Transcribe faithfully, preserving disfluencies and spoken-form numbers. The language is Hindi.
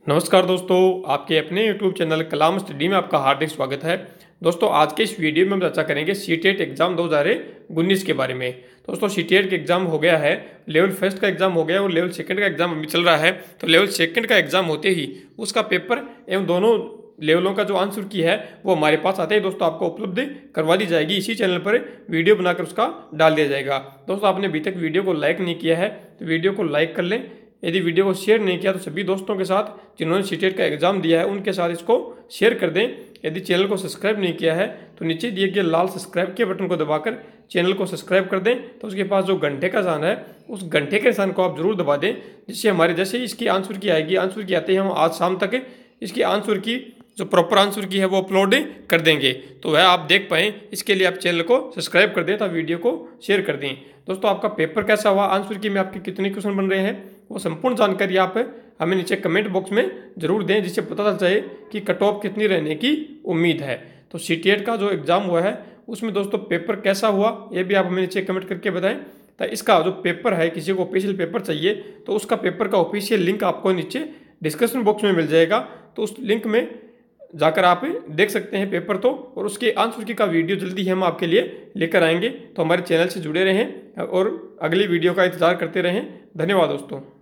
नमस्कार दोस्तों, आपके अपने यूट्यूब चैनल कलाम स्टडी में आपका हार्दिक स्वागत है। दोस्तों, आज के इस वीडियो में हम चर्चा करेंगे सीटेट एग्जाम दो हज़ार उन्नीस के बारे में। दोस्तों, सीटेट का एग्जाम हो गया है, लेवल फर्स्ट का एग्जाम हो गया और लेवल सेकंड का एग्जाम अभी चल रहा है। तो लेवल सेकंड का एग्जाम होते ही उसका पेपर एवं दोनों लेवलों का जो आंसर की है वो हमारे पास आते ही दोस्तों आपको उपलब्ध करवा दी जाएगी। इसी चैनल पर वीडियो बनाकर उसका डाल दिया जाएगा। दोस्तों, आपने अभी तक वीडियो को लाइक नहीं किया है तो वीडियो को लाइक कर लें। यदि वीडियो को शेयर नहीं किया तो सभी दोस्तों के साथ जिन्होंने सीटेट का एग्जाम दिया है उनके साथ इसको शेयर कर दें। यदि चैनल को सब्सक्राइब नहीं किया है तो नीचे दिए गए लाल सब्सक्राइब के बटन को दबाकर चैनल को सब्सक्राइब कर दें। तो उसके पास जो घंटे का निशान है उस घंटे के निशान को आप जरूर दबा दें, जिससे हमारे जैसे ही इसकी आंसर की आएगी, आंसर की आते ही हम आज शाम तक इसकी आंसर की जो प्रॉपर आंसर की है वो अपलोड कर देंगे। तो वह आप देख पाएँ, इसके लिए आप चैनल को सब्सक्राइब कर दें तथा वीडियो को शेयर कर दें। दोस्तों, आपका पेपर कैसा हुआ, आंसर की में आपके कितने क्वेश्चन बन रहे हैं, वो संपूर्ण जानकारी आप हमें नीचे कमेंट बॉक्स में जरूर दें, जिससे पता चल जाए कि कट ऑफ कितनी रहने की उम्मीद है। तो सीटेट का जो एग्जाम हुआ है उसमें दोस्तों पेपर कैसा हुआ ये भी आप हमें नीचे कमेंट करके बताएं। तो इसका जो पेपर है, किसी को ऑफिशियल पेपर चाहिए तो उसका पेपर का ऑफिशियल लिंक आपको नीचे डिस्क्रिप्शन बॉक्स में मिल जाएगा। तो उस लिंक में जाकर आप देख सकते हैं पेपर तो, और उसके आंसर की का वीडियो जल्दी ही हम आपके लिए लेकर आएंगे। तो हमारे चैनल से जुड़े रहें और अगली वीडियो का इंतजार करते रहें। धन्यवाद दोस्तों।